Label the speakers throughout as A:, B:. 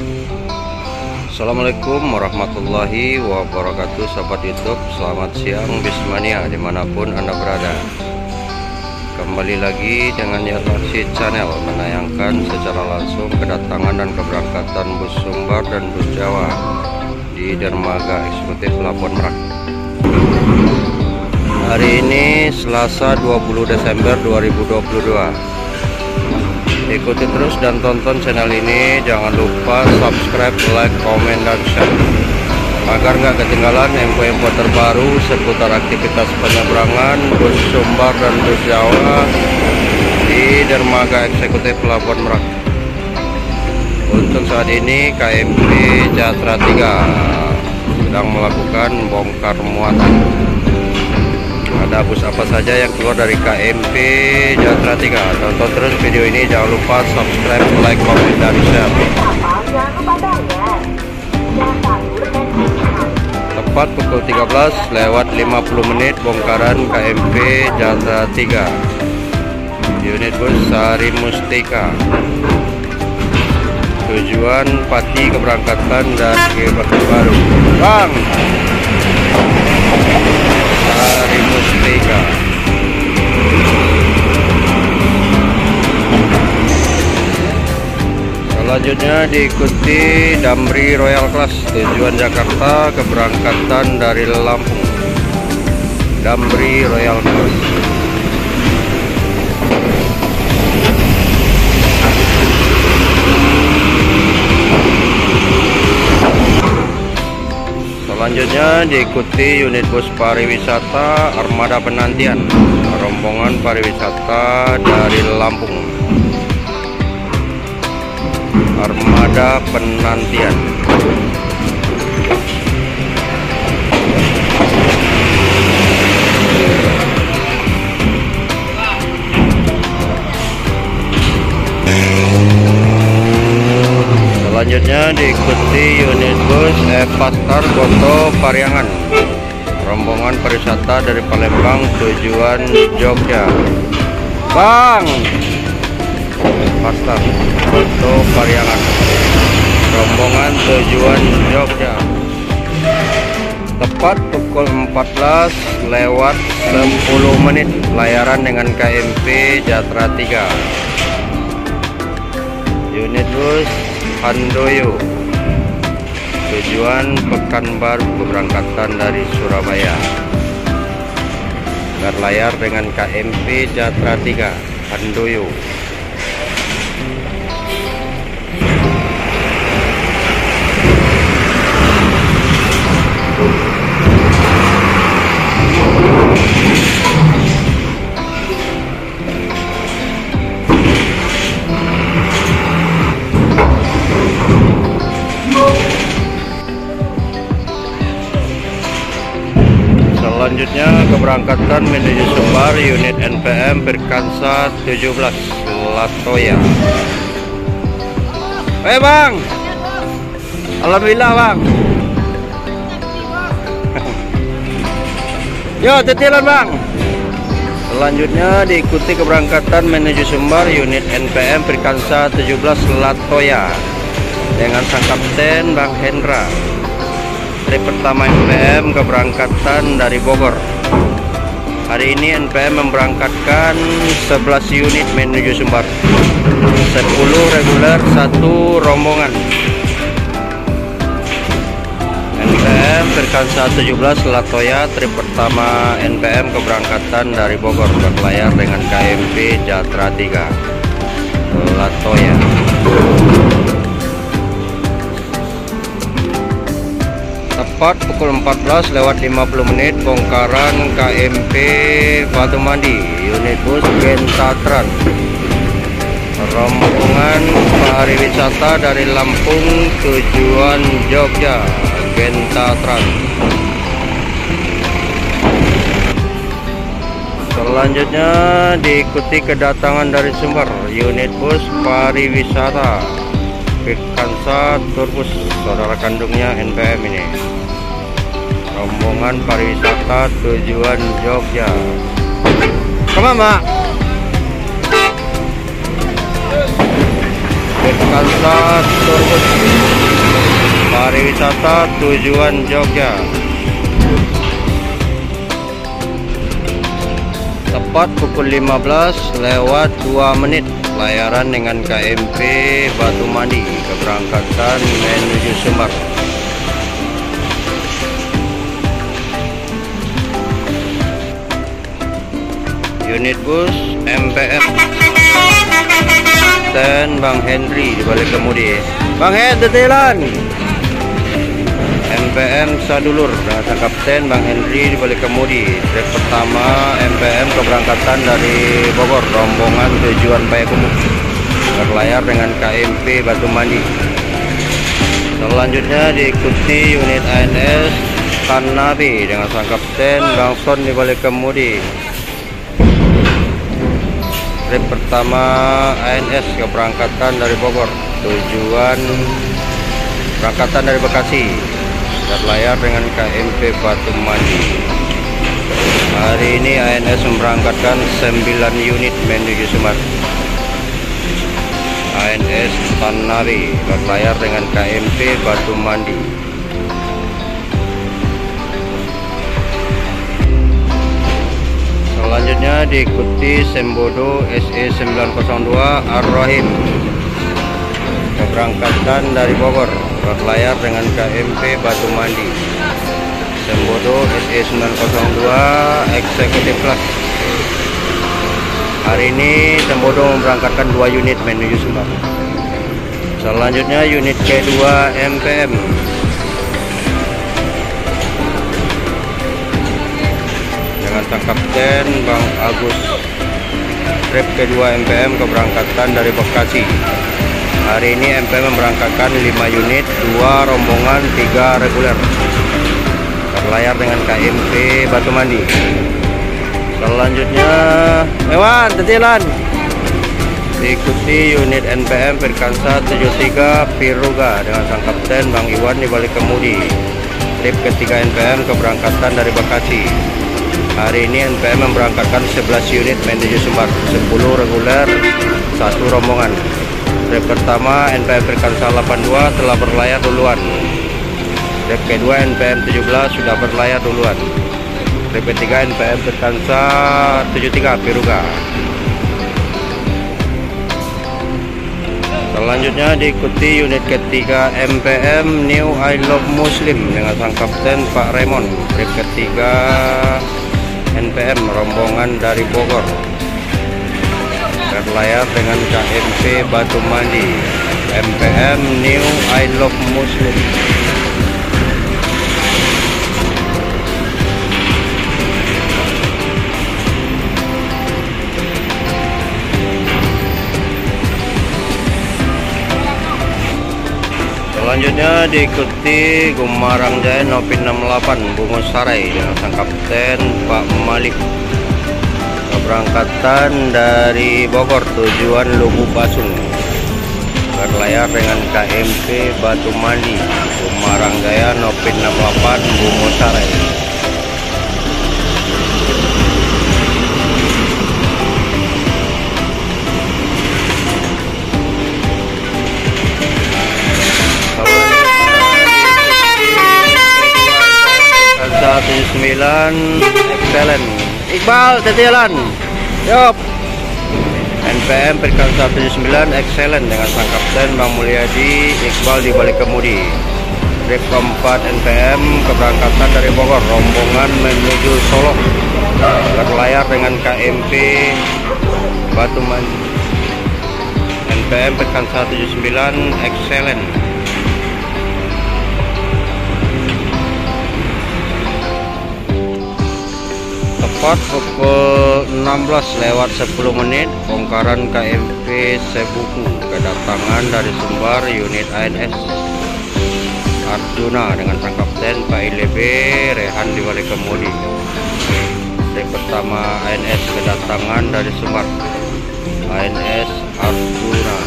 A: Assalamualaikum warahmatullahi wabarakatuh, sahabat YouTube. Selamat siang Bismania dimanapun Anda berada. Kembali lagi dengan Yarlaksi Channel menayangkan secara langsung kedatangan dan keberangkatan bus Sumbar dan bus Jawa di Dermaga Eksekutif Pelabuhan Merak. Hari ini Selasa 20 Desember 2022. Ikuti terus dan tonton channel ini. Jangan lupa subscribe, like, komen, dan share agar nggak ketinggalan info-info terbaru seputar aktivitas penyeberangan bus Sumbar dan bus Jawa di Dermaga Eksekutif Pelabuhan Merak. Untuk saat ini KMP Jatra 3 sedang melakukan bongkar muatan. Ada bus apa saja yang keluar dari KMP Jatra 3? Tonton terus video ini, jangan lupa subscribe, like, komen, dan share. Tepat pukul 13:50 bongkaran KMP Jatra 3 unit bus Sari Mustika, tujuan Pati, keberangkatan dari Baru. Bang, Sari Mustika. Selanjutnya diikuti Damri Royal Class, tujuan Jakarta, keberangkatan dari Lampung. Damri Royal Class. Selanjutnya diikuti unit bus pariwisata Armada Penantian, rombongan pariwisata dari Lampung. Armada Penantian. Selanjutnya diikuti unit bus Evastar Goto Pariangan, rombongan pariwisata dari Palembang, tujuan Jogja. Bang, Evastar Goto Pariangan, rombongan tujuan Jogja. Tepat pukul 14:10 layaran dengan KMP Jatra 3. Unit bus Handoyo, tujuan Pekanbaru, keberangkatan dari Surabaya. Berlayar dengan KMP Jatra 3 Handoyo. Selanjutnya keberangkatan menuju Sumbar unit NPM Firkansa 17 Latoya. Bang, alhamdulillah bang. Yo tetiran bang. Selanjutnya diikuti keberangkatan menuju Sumbar unit NPM Firkansa 17 Latoya dengan sang kapten Bang Hendra. Trip pertama NPM keberangkatan dari Bogor. Hari ini NPM memberangkatkan 11 unit menuju Sumbar, 10 reguler, 1 rombongan. NPM Firkansa 17 Latoya, trip pertama NPM keberangkatan dari Bogor, berlayar dengan KMP Jatra 3 Latoya. Tepat pukul 14:50 bongkaran KMP Batu Mandi, unit bus Gentatran, rombongan pariwisata dari Lampung, tujuan Jogja, Gentatran. Selanjutnya diikuti kedatangan dari Sumbar unit bus pariwisata Firkansa Turbus, saudara kandungnya NPM ini, rombongan pariwisata tujuan Jogja. Kemana? Firkansa Turbus. wisata tujuan Jogja. Tepat pukul 15:02 pelayaran dengan KMP Batu Mandi keberangkatan menuju Sumbar. Unit bus MPM dan Bang Henry di balik kemudi. Bang Hen, detailan. MPM Sadulur dengan sang kapten Bang Henry di balik kemudi. Trip pertama MPM keberangkatan dari Bogor, rombongan tujuan Payakumbuh, berlayar dengan KMP Batu Mandi. Selanjutnya diikuti unit ANS Tanabe dengan sang kapten Bang Son di balik kemudi. Trip pertama ANS keberangkatan dari Bogor, tujuan berangkatan dari Bekasi, berlayar dengan KMP Batu Mandi. Hari ini ANS memberangkatkan 9 unit menuju Sumbar. ANS Tanabe berlayar dengan KMP Batu Mandi. Selanjutnya diikuti Sembodo SE 902 Ar-Rahim keberangkatan dari Bogor, berlayar dengan KMP Batu Mandi. Sembodo SE 902 Executive Class. Hari ini Sembodo memberangkatkan 2 unit menuju Sumbar. Selanjutnya unit K2 MPM dengan sang kapten Bang Agus. Trip kedua MPM keberangkatan dari Bekasi. Hari ini MPM memberangkatkan 5 unit, 2 rombongan, 3 reguler, berlayar dengan KMP Batu Mandi. Selanjutnya Ewan Tetilan diikuti unit NPM Firkansa 73 Piruga dengan sang kapten Bang Iwan di balik kemudi. Trip ketiga NPM keberangkatan dari Bekasi. Hari ini NPM memberangkatkan 11 unit menuju Sumbar, 10 reguler, 1 rombongan. Trip pertama NPM Firkansa 82 telah berlayar duluan. Trip kedua NPM 17 sudah berlayar duluan. Trip ketiga NPM Firkansa 73 Piruga. Selanjutnya diikuti unit ketiga MPM New I Love Muslim dengan sang kapten Pak Raymond. Trip ketiga NPM rombongan dari Bogor, berlayar dengan KMP Batu Mandi. MPM New I Love Muslim. Selanjutnya diikuti Gumarang Jaya Nopi 68 Bungus Sarai dengan sang kapten Pak Malik, keberangkatan dari Bogor tujuan Lubuk Basung, berlayar dengan KMP Batu Mandi. Gumarang Jaya Nopi 68 Bungus Sarai. Firkansa 79 Excellent Iqbal Tetialan. Yop. NPM Firkansa 79 Excellent dengan sang kapten Bang Mulyadi Iqbal di balik kemudi. Trip keempat NPM keberangkatan dari Bogor, rombongan menuju Solo, berlayar dengan KMP Batu Mandi. NPM Firkansa 79 Excellent. Tepat pukul 16:10 bongkaran KMP Sebuku kedatangan dari Sumbar unit ANS Arjuna dengan sang kapten Pak ILB Rehan di balik kemudi. Trip pertama ANS kedatangan dari Sumbar, ANS Arjuna.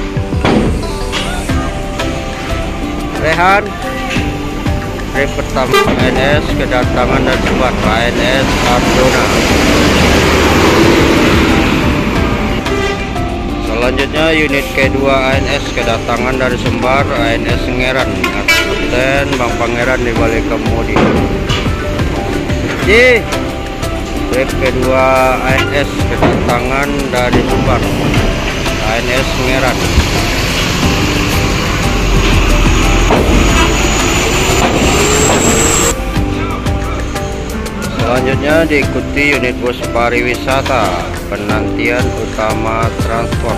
A: Rehan. Trip pertama ANS kedatangan dari Sumbar, ANS Arjuna. Selanjutnya unit K2 ANS kedatangan dari Sumbar, ANS Ngeran dengan Kapten Bang Pangeran di balik kemudi. Trip kedua ANS kedatangan dari Sumbar, ANS Pangeran. Selanjutnya diikuti unit bus pariwisata penantian utama transport,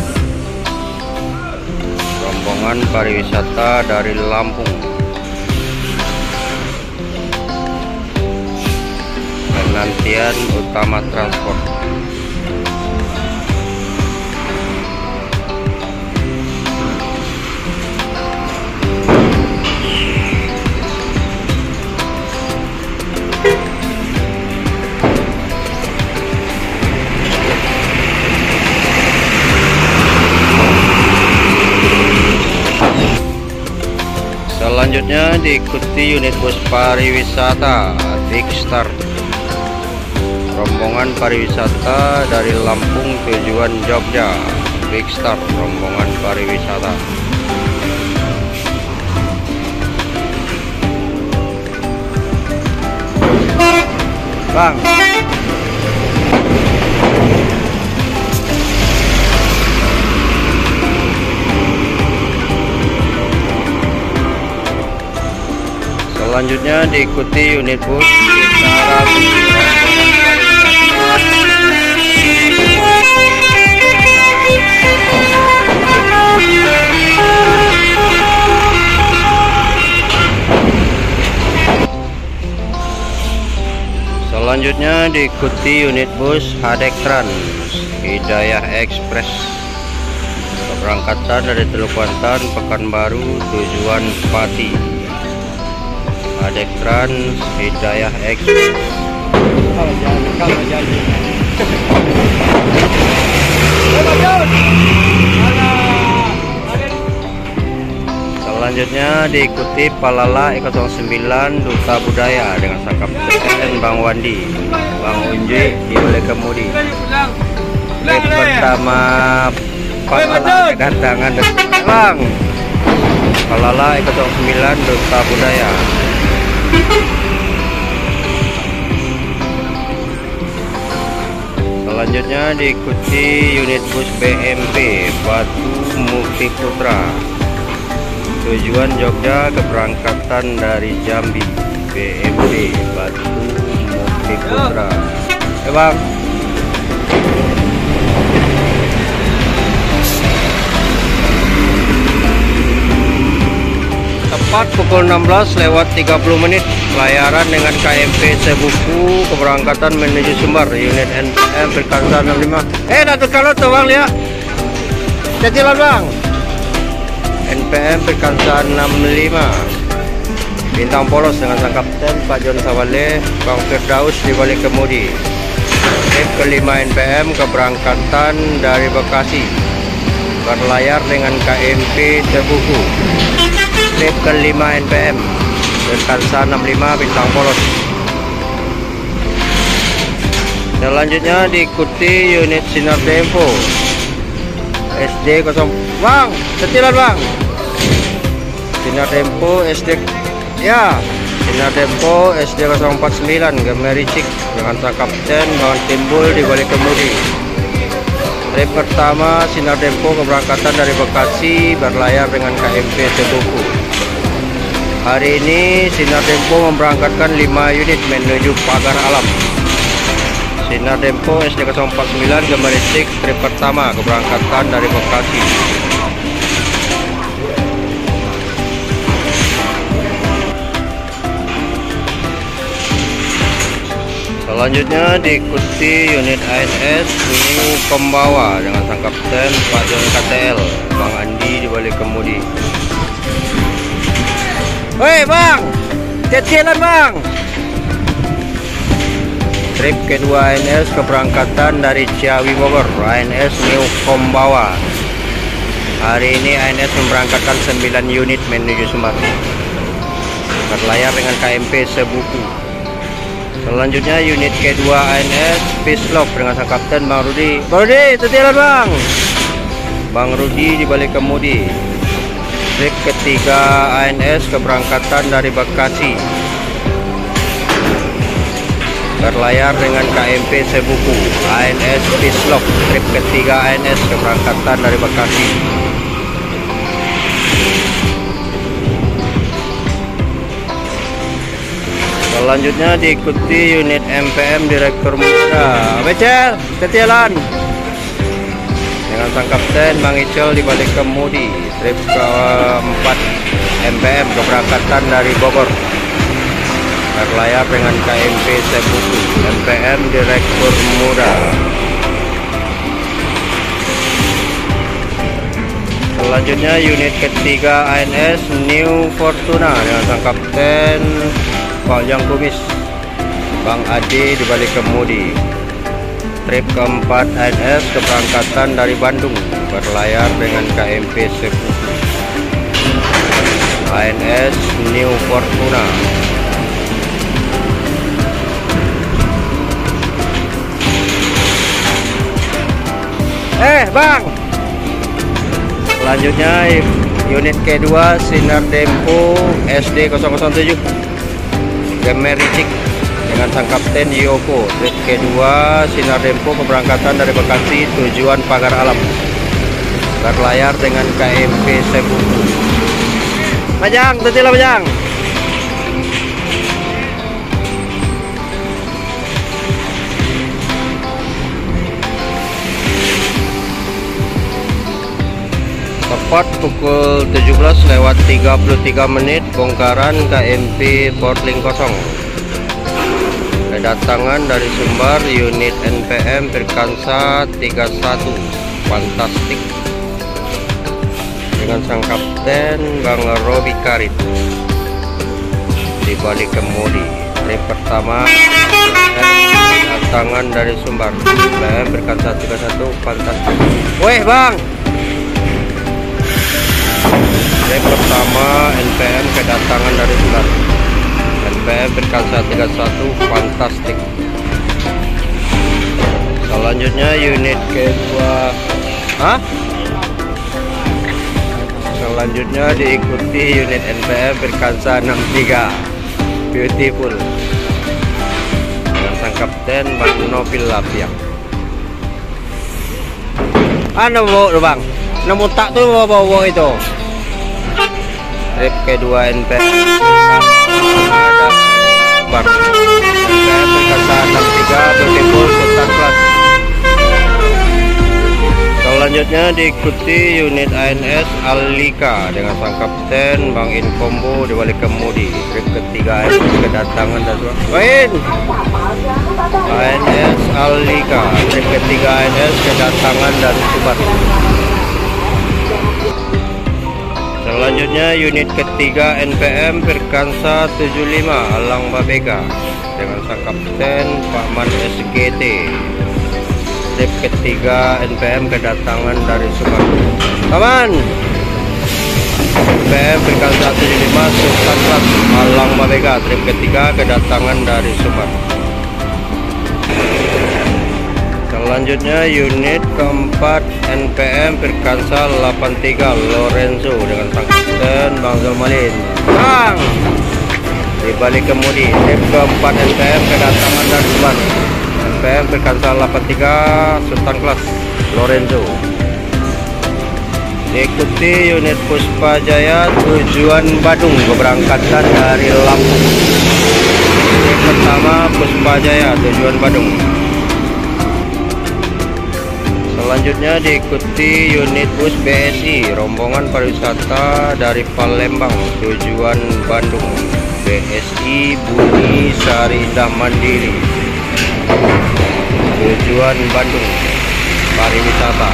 A: rombongan pariwisata dari Lampung, penantian utama transport. Selanjutnya diikuti unit bus pariwisata Big Star, rombongan pariwisata dari Lampung tujuan Jogja. Big Star, rombongan pariwisata. Bang, selanjutnya diikuti unit bus Utara Selanjutnya diikuti unit bus Hadek Trans Hidayah Express, keberangkatan dari Teluk Kuantan Pekanbaru tujuan Pati. Hadek Trans Hidayah Express. Selanjutnya diikuti Palala E09 Duta Budaya dengan sang kapten Bang Wandi, Bang Unji di balik kemudi. Trip pertama Palala kedatangan Bang Palala E09 Duta Budaya. Selanjutnya diikuti unit bus BMP Batu Mukti Putra, tujuan Jogja, keberangkatan dari Jambi. BMP Batu Mukti Putra. Bang. Tepat pukul 16:30 pelayaran dengan KMP Sebuku, keberangkatan menuju Sumbar, unit NPM Perkansa 65. Datuk kalau tuh Bang lihat. Cicilan Bang. NPM Perkansa 65 Bintang Polos dengan sang kapten Pak John Sawale, Bang Firdaus di balik kemudi. Trip kelima NPM keberangkatan dari Bekasi, berlayar dengan KMP Sebuku. Trip kelima NPM Perkansa 65 Bintang Polos. Selanjutnya diikuti unit Sinar Tempo SD 0. Bang, setilan Bang. Sinar Tempo SD ya. Sinar Tempo SD 049 Gemericik dengan sang kapten Bang Timbul di balik kemudi. Trip pertama Sinar Tempo keberangkatan dari Bekasi, berlayar dengan KMP Sebuku. Hari ini Sinar Tempo memberangkatkan 5 unit menuju Pagar Alam. Sinar Tempo SD 049 Gemericik, trip pertama keberangkatan dari Bekasi. Selanjutnya diikuti unit ANS New Pembawa dengan sang kapten Pak John KTL, Bang Andi di balik kemudi. Woi Bang, cicilan Bang. Trip kedua ANS keberangkatan dari Ciawi Bogor, ANS New Pembawa. Hari ini ANS memberangkatkan 9 unit menuju Sumbar, berlayar dengan KMP Sebuku. Selanjutnya unit kedua ANS Pislop dengan sang kapten Bang Rudi. Bang Rudi, tetilan Bang. Bang Rudi di balik kemudi. Trip ketiga ANS keberangkatan dari Bekasi, berlayar dengan KMP Sebuku. ANS Pislok, trip ketiga ANS keberangkatan dari Bekasi. Selanjutnya diikuti unit MPM Direktur Muda. Becel, ketialan. Dengan sang kapten Bang Icel di balik kemudi. Trip keempat MPM keberangkatan dari Bogor, berlayar dengan KMP Sebuku. MPM Direktur Muda. Selanjutnya unit ketiga ANS New Fortuna dengan sang kapten Paljang Kumis Bang Adi di balik kemudi. Trip keempat ANS keberangkatan dari Bandung, berlayar dengan KMP Sebuku. ANS New Fortuna. Bang, selanjutnya unit K2 Sinar Dempo SD 007 Gemericik dengan sang kapten Yoko. Trip K2 Sinar Dempo keberangkatan dari Bekasi tujuan Pagar Alam, berlayar dengan KMP Sebuku. Majang, tetilah Majang. Tepat pukul 17:33 bongkaran KMP Portling kosong. Kedatangan dari Sumbar unit NPM Pirkansa 31 Fantastik dengan sang kapten Bang Robi Karit di balik kemudi. Trip pertama kedatangan dari Sumbar NPM Pirkansa 31 Fantastik. Weh Bang, trip pertama NPM kedatangan dari Sumbar NPM Pirkansa 31 Fantastik. Selanjutnya unit kedua. Selanjutnya diikuti unit NPM Pirkansa 63 Beautiful dengan sang kapten Bang Novil Lapiak. Nemu Bang, nemu tak tuh bawa itu. Trip kedua NPM ada Bar NPM Pirkansa 63 Beautiful Sultan Class. Selanjutnya diikuti unit ANS Alika dengan sang kapten Bang Inkombo di balik kemudi. Trip ketiga ANS kedatangan dari ANS Alika. Trip ketiga ANS kedatangan dari Subat. Selanjutnya unit ketiga NPM Pirkansa 75 Alang Babega dengan sang kapten Pak Man SGT. Trip ketiga NPM kedatangan dari Sumatera. Paman NPM Pirkansa 75 Sultan Class Alang Babega. Trip ketiga kedatangan dari Sumatera. Selanjutnya unit keempat NPM Pirkansa 83 Lorenzo dengan sang kapten Bang Zalmalin. Bang di balik kemudi. Trip keempat NPM kedatangan dari Sumatera. NPM Pirkansa 83 Sultan Class Lorenzo. Diikuti unit Puspa Jaya tujuan Badung keberangkatan dari Lampung. Trip pertama Puspa Jaya tujuan Badung. Selanjutnya diikuti unit bus BSI rombongan pariwisata dari Palembang tujuan Bandung. BSI Bumi Sari Indah Mandiri tujuan Bandung pariwisata.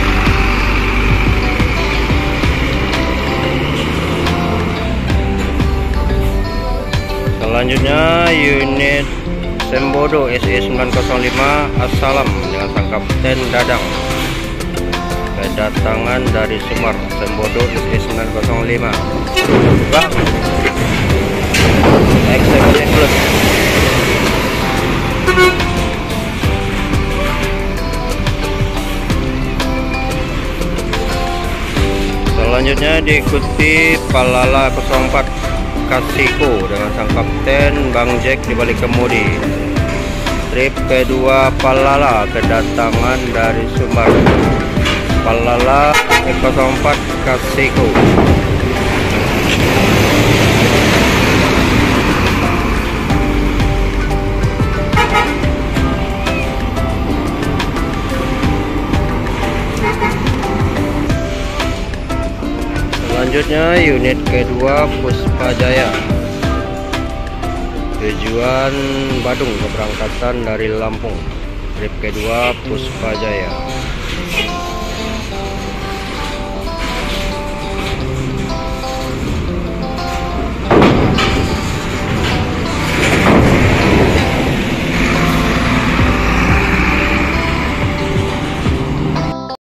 A: Selanjutnya unit Sembodo SE 905 Assalam dengan sang kapten Dadang kedatangan dari Sumar. Sembodo SE 905 Bang Eksekutif Plus. Selanjutnya diikuti Palala 04 Kasiko dengan sang kapten Bang Jack di balik kemudi. Trip kedua Palala kedatangan dari Sumbar. Palala 04 Kasiko. Selanjutnya unit kedua Puspa Jaya, tujuan Badung, keberangkatan dari Lampung. Trip kedua Puspa Jaya.